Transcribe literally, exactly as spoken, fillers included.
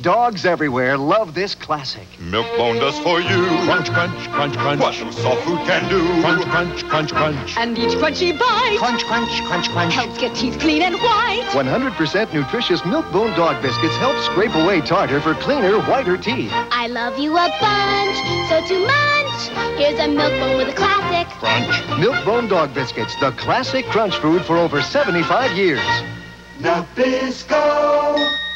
Dogs everywhere love this classic. Milkbone does for you. Crunch, crunch, crunch, crunch. What no soft food can do. Crunch, crunch, crunch, crunch. And each crunchy bite Crunch, crunch, crunch, crunch. helps get teeth clean and white. one hundred percent nutritious Milkbone dog biscuits help scrape away tartar for cleaner, whiter teeth. I love you a bunch, so to munch. Here's a Milkbone with a classic. Crunch. Milkbone dog biscuits, the classic crunch food for over seventy-five years. Nabisco.